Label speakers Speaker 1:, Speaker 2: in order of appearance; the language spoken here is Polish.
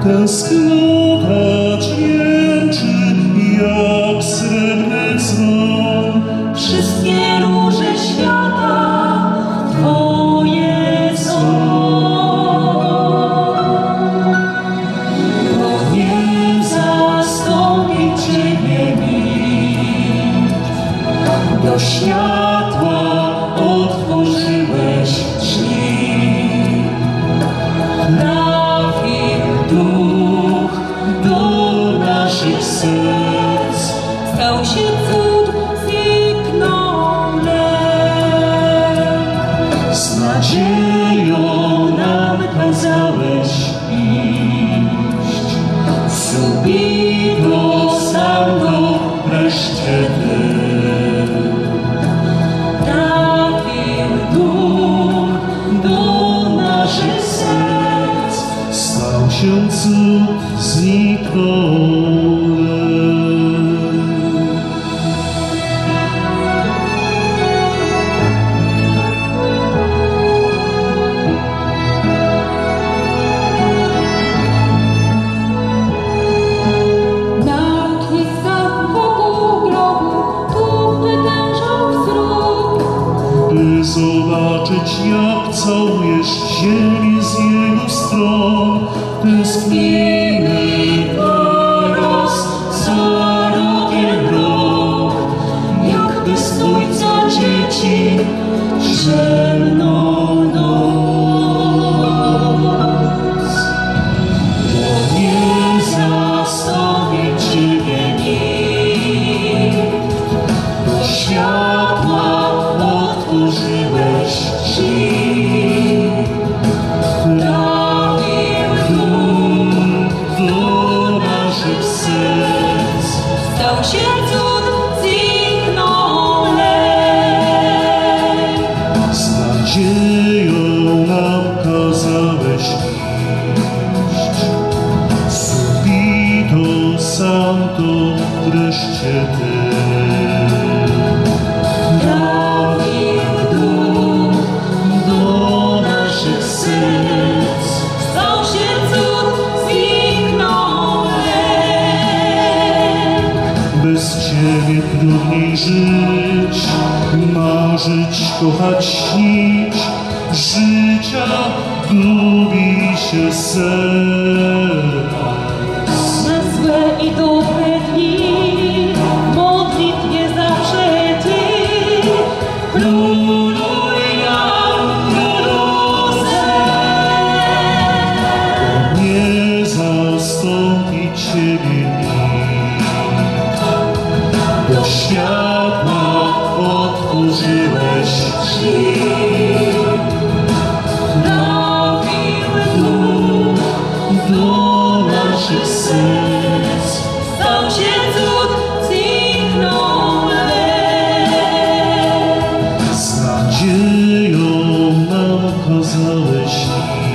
Speaker 1: Tęsknota dźwięczy jak srebrny dzwon.
Speaker 2: Wszystkie róże świata Twoje są. Bo nie zastąpi Ciebie nikt. Do światła otworzyłeś drzwi. Duch do naszych serc, stał się cud, zniknął lęk. Z nadzieją nam kazałeś iść, subito santo wreszcie Ty. Trafił duch do naszych serc,
Speaker 1: Stał się cud, zniknął lęk.
Speaker 2: Naród nie stał wokół grobu, tu wytężał wzrok.
Speaker 1: By zobaczyć, jak całujesz ziemię z jego stron. Tęsknimy teraz za rogiem rok,
Speaker 2: Jakby Ojca dzieci drzemną noc.
Speaker 1: bo nie zastąpi Ciebie
Speaker 2: nikt.
Speaker 1: do światła otworzyłeś drzwi.
Speaker 2: Trafił duch
Speaker 1: Do naszych serc
Speaker 2: stał się cud, zniknął lęk.
Speaker 1: z nadzieją nam kazałeś iść. Subito santo wreszcie Ty.
Speaker 2: Trafił duch
Speaker 1: Do naszych serc
Speaker 2: stał się cud, zniknął lęk.
Speaker 1: bez Ciebie trudniej żyć, marzyć, kochać, śnić. Życia gubi się serce.
Speaker 2: Na złe i dobre dni w modlitwie zawsze Ty. Króluj nam, królu serc.
Speaker 1: Nie zastąpi Ciebie nikt. Do światła otworzyłeś drzwi.
Speaker 2: Trafił duch
Speaker 1: Do naszych serc
Speaker 2: stał się cud, zniknął lęk.
Speaker 1: z nadzieją nam kazałeś iść.